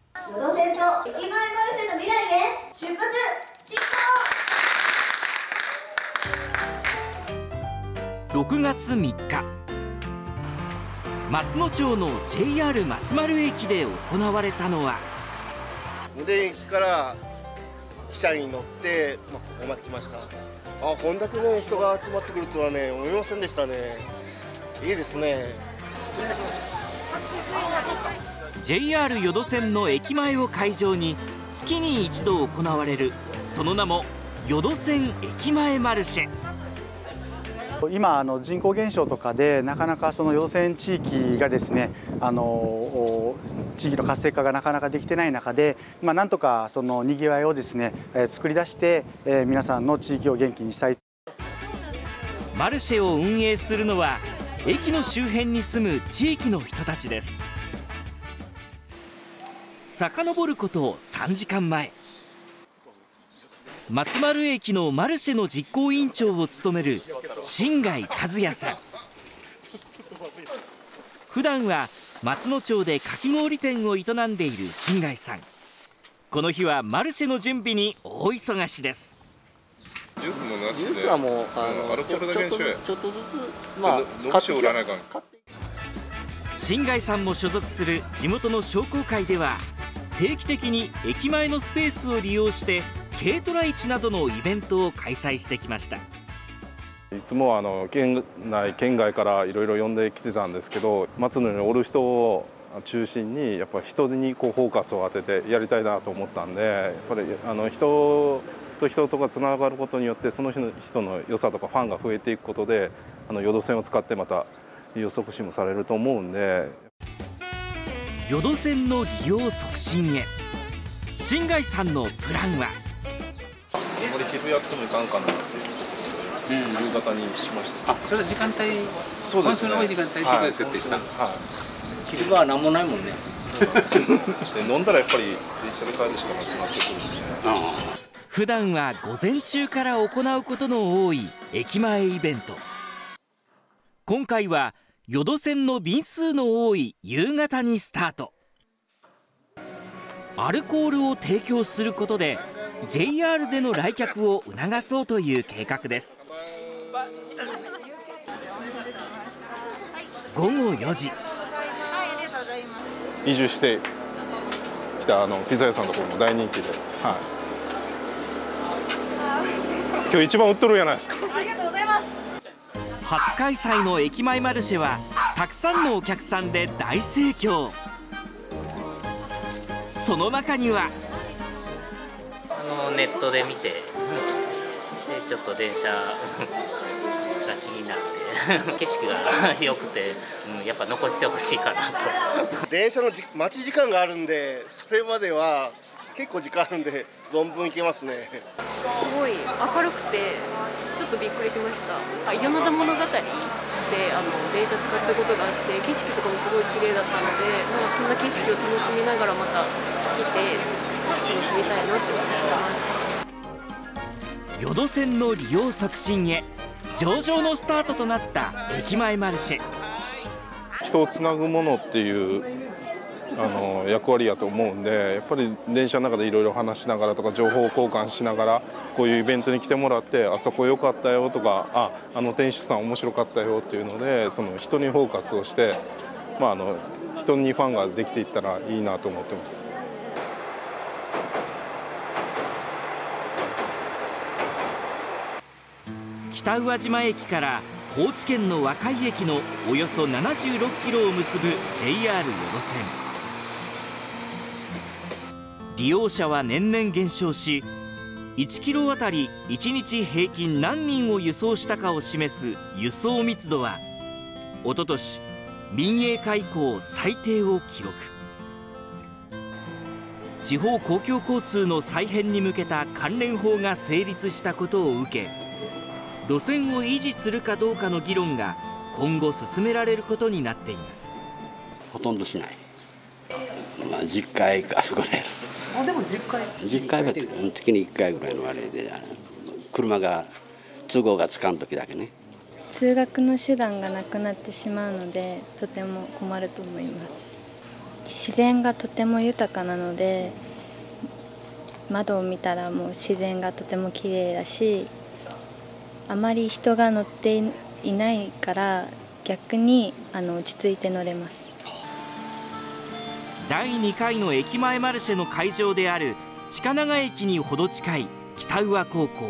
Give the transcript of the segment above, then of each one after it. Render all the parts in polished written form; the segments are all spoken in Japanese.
淀線と駅前マルシェの未来へ出発進行。 6月3日、松野町の JR 松丸駅で行われたのは、 無田駅から汽車に乗って、ここまで来ました。こんだけね人が集まってくるとはね思いませんでしたね。いいですね。 JR 淀線の駅前を会場に月に一度行われる、その名も淀線駅前マルシェ。 今人口減少とかでなかなかその淀線地域がですね地域の活性化がなかなかできてない中で、なんとかそのにぎわいをですね作り出して皆さんの地域を元気にしたい。 マルシェを運営するのは駅の周辺に住む地域の人たちです。遡ること3時間前、松丸駅のマルシェの実行委員長を務める新貝和也さん。普段は松野町でかき氷店を営んでいる新貝さん。この日はマルシェの準備に大忙しです。 ジュースもなしで、 ジュースはもうアルコールだけにしよう。 ちょっとずつ飲むし売らないかん。 新貝さんも所属する地元の商工会では、定期的に駅前のスペースを利用して軽トラ市などのイベントを開催してきました。 いつも県内県外からいろいろ呼んできてたんですけど、松野におる人を中心にやっぱ人にフォーカスを当ててやりたいなと思ったんで、やっぱり人と人とかつながることによってその人の良さとかファンが増えていくことで、淀線を使ってまた利用促進もされると思うんで。 淀線の利用促進へ、新貝さんのプランは、 あんまり昼やってもいかんかなって夕方にしました。 それは時間帯、 そうですね、 本数の多い時間帯ということで設定した。 昼間は何もないもんね。 で飲んだらやっぱり電車で帰るしかなくなってくるんで、 普段は午前中から行うことの多い駅前イベント。今回は淀線の便数の多い夕方にスタート。アルコールを提供することで JR での来客を促そうという計画です。午後4時、 移住してきたピザ屋さんのところも大人気で、今日一番売っとるじゃないですか。 ありがとうございます。 初開催の駅前マルシェはたくさんのお客さんで大盛況。その中にはネットで見て、でちょっと電車が気になって景色が良くて、やっぱ残してほしいかなと。 電車の待ち時間があるんで、それまでは結構時間あるんで存分行けますね。 すごい明るくてちょっとびっくりしました。伊予灘物語で電車使ったことがあって、景色とかもすごい綺麗だったので、そんな景色を楽しみながらまた来て楽しみたいなって思ってます。 淀線の利用促進へ、上々のスタートとなった駅前マルシェ。 人をつなぐものっていう役割やと思うんで、やっぱり電車の中でいろいろ話しながらとか情報交換しながら、こういうイベントに来てもらって、あそこ良かったよとか、店主さん面白かったよっていうので、その人にフォーカスをして、人にファンができていったらいいなと思ってます。 北宇和島駅から高知県の和海駅のおよそ76キロを結ぶ JR 淀線。利用者は年々減少し、1キロあたり1日平均何人を輸送したかを示す輸送密度は、おととし民営化以降最低を記録。地方公共交通の再編に向けた関連法が成立したことを受け、路線を維持するかどうかの議論が今後進められることになっています。 ほとんどしない。10回かそこらい。 でも10回。 10回は月に1回ぐらいのあれで、車が都合がつかん時だけね。 通学の手段がなくなってしまうので、とても困ると思います。 自然がとても豊かなので、窓を見たらもう自然がとても綺麗だし、あまり人が乗っていないから逆に落ち着いて乗れます。 第2回の駅前マルシェの会場である近長駅にほど近い北宇和高校。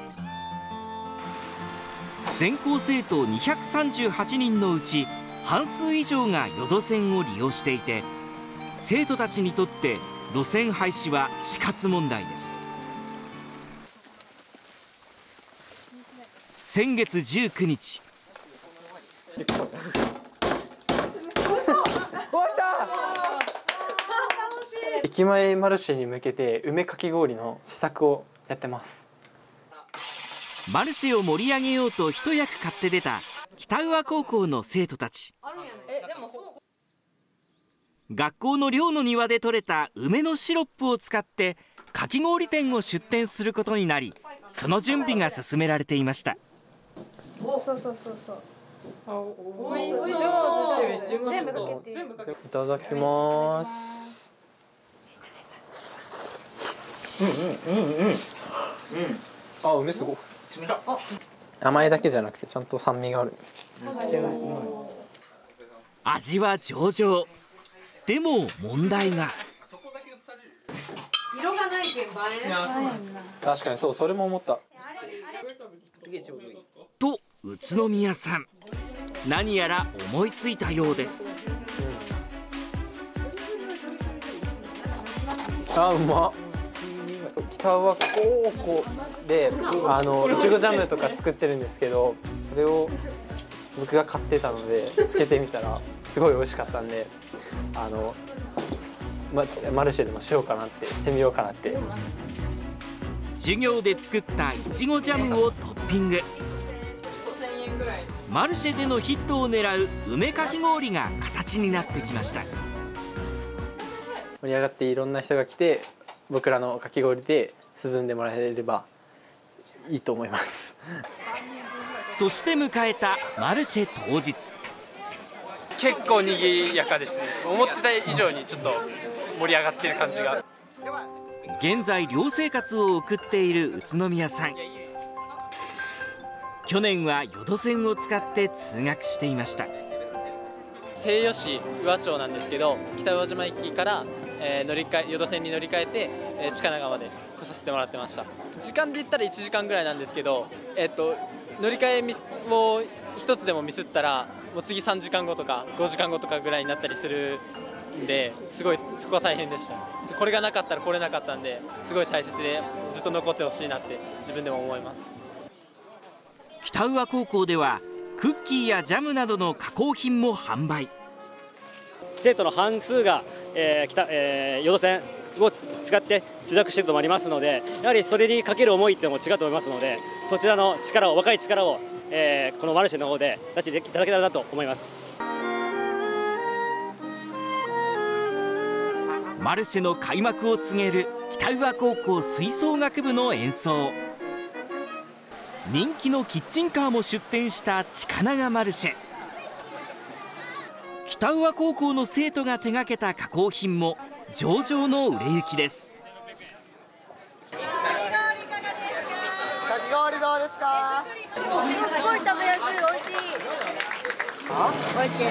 全校生徒238人のうち半数以上が淀線を利用していて、生徒たちにとって路線廃止は死活問題です。先月19日、 駅前マルシェに向けて梅かき氷の試作をやってます。 マルシェを盛り上げようと一役買って出た北宇和高校の生徒たち。学校の寮の庭で採れた梅のシロップを使ってかき氷店を出店することになり、その準備が進められていました。 おいしそう。いただきます。あ、梅すごい。甘いだけじゃなくてちゃんと酸味がある。 味は上々。でも問題が。 色がないけん映え。 確かにそう、それも思った。 と宇都宮さん、何やら思いついたようです。 あ、うまっ。北宇和高校でいちごジャムとか作ってるんですけど、それを僕が買ってたのでつけてみたらすごい美味しかったんで、マルシェでもしようかなってしてみようかなって。 授業で作ったいちごジャムをトッピング。マルシェでのヒットを狙う梅かき氷が形になってきました。 盛り上がっていろんな人が来て、僕らのかき氷で涼んでもらえればいいと思います。 そして迎えたマルシェ当日。 結構にぎやかですね。思ってた以上にちょっと盛り上がってる感じが。 現在寮生活を送っている宇都宮さん。去年は淀線を使って通学していました。 西予市宇和町なんですけど、北宇和島駅から淀線に乗り換えて近長まで来させてもらってました。時間で言ったら1時間ぐらいなんですけど、乗り換えを一つでもミスったらもう次3時間後とか5時間後とかぐらいになったりするんで、すごいそこは大変でした。これがなかったら来れなかったんで、すごい大切でずっと残ってほしいなって自分でも思います。 北宇和高校ではクッキーやジャムなどの加工品も販売。 生徒の半数が、淀線を使って通学しているともありますので、やはりそれにかける思いっていうのも違うと思いますので、そちらの力を、若い力を、このマルシェの方で出していただけたらなと思います。 マルシェの開幕を告げる北宇和高校吹奏楽部の演奏。人気のキッチンカーも出店した近長マルシェ。北宇和高校の生徒が手がけた加工品も上々の売れ行きです。 かき氷どうですか？すごい食べやすい、美味しい。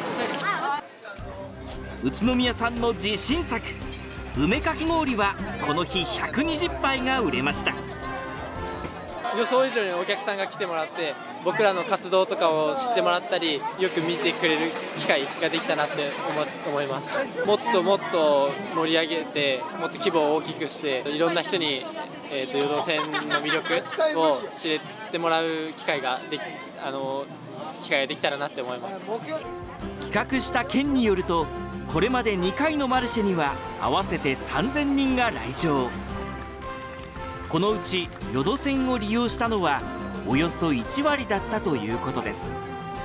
宇都宮さんの自信作梅かき氷はこの日120杯が売れました。 予想以上にお客さんが来てもらって、僕らの活動とかを知ってもらったり、よく見てくれる機会ができたなって思います。もっともっと盛り上げて、もっと規模を大きくして、いろんな人に淀線の魅力を知ってもらう機会ができたらなって思います。 企画した県によると、これまで2回のマルシェには合わせて3000人が来場。このうち淀線を利用したのはおよそ1割だったということです。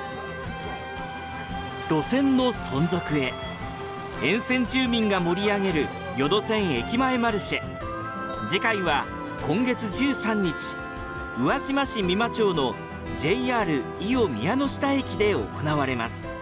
路線の存続へ、沿線住民が盛り上げる淀線駅前マルシェ。次回は今月13日、宇和島市三間町の JR 伊予宮ノ下駅で行われます。